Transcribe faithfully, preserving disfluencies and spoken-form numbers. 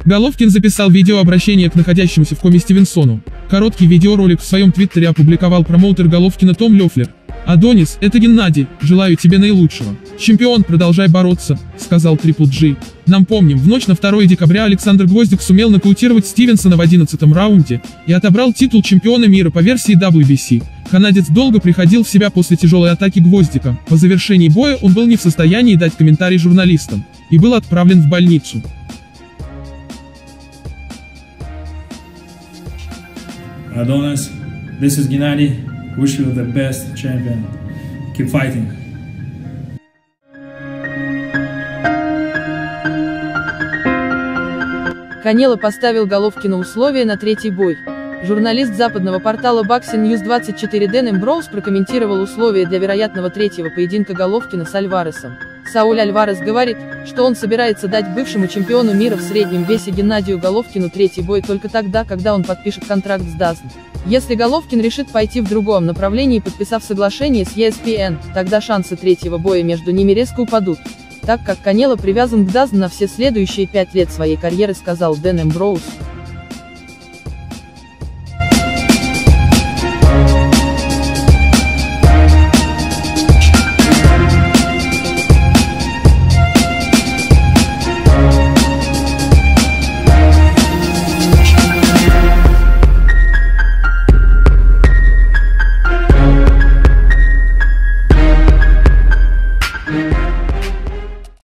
Головкин записал видеообращение к находящемуся в коме Стивенсону. Короткий видеоролик в своем твиттере опубликовал промоутер Головкина Том Лёфлер. «Адонис, это Геннадий, желаю тебе наилучшего. Чемпион, продолжай бороться», — сказал Трипл Джи. Нам помним, в ночь на второе декабря Александр Гвоздик сумел нокаутировать Стивенсона в одиннадцатом раунде и отобрал титул чемпиона мира по версии дабл ю би си. Канадец долго приходил в себя после тяжелой атаки Гвоздика. По завершении боя он был не в состоянии дать комментарий журналистам и был отправлен в больницу. Adonis, this is Gennady. Wish you the best, champion. Keep fighting. Канело поставил Головкину условия на третий бой. Журналист западного портала Boxing News двадцать четыре Дэн Эмброуз прокомментировал условия для вероятного третьего поединка Головкина с Альваресом. Сауль Альварес говорит, что он собирается дать бывшему чемпиону мира в среднем весе Геннадию Головкину третий бой только тогда, когда он подпишет контракт с дазн. Если Головкин решит пойти в другом направлении, подписав соглашение с и эс пи эн, тогда шансы третьего боя между ними резко упадут, так как Канело привязан к дазн на все следующие пять лет своей карьеры, сказал Дэн Эмброуз.